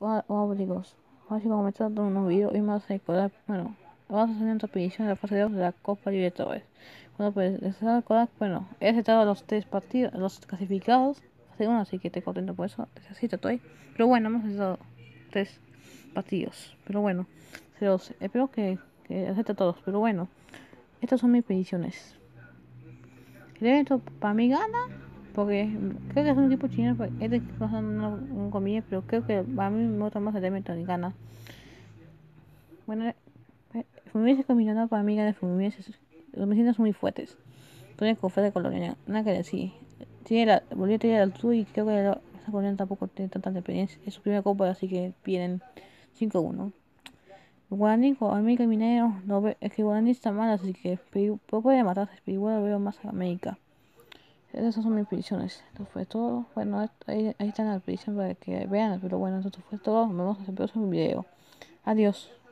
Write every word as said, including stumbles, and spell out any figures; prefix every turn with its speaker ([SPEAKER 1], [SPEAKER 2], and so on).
[SPEAKER 1] Hola, hola, chicos. Ahora sí, como me está dando unos videos y más a recordar, bueno, vamos a hacer otra predicción de la fase dos de la Copa Libertadores. Bueno, pues, les voy a recordar, bueno, he aceptado los tres partidos, los clasificados, fase uno, así que estoy contento por eso, necesito estoy. Pero bueno, hemos aceptado tres partidos, pero bueno, se los, espero que, que acepte todos, pero bueno, estas son mis predicciones. El evento para mí gana, porque creo que es un equipo chino, pues, este equipo son no, no comillas, pero creo que a mí me gusta más el evento y gana. Bueno, eh, Fluminense combinado para mí gana Fluminense. Los vecinos son muy fuertes. Tiene con fe de Colonia, nada que decir. Tiene la, Bolivia tiene la altura y creo que la, esa Colonia tampoco tiene tanta experiencia. Es su primera copa, así que vienen cinco uno. Guaraní con América Minero, no ve, es que Guaraní está mal, así que pero puede matarse, pero igual lo veo más a América. Esas son mis predicciones. Esto fue todo. Bueno, ahí, ahí están las predicciones para que vean, pero bueno, esto fue todo. Nos vemos en el próximo video. Adiós.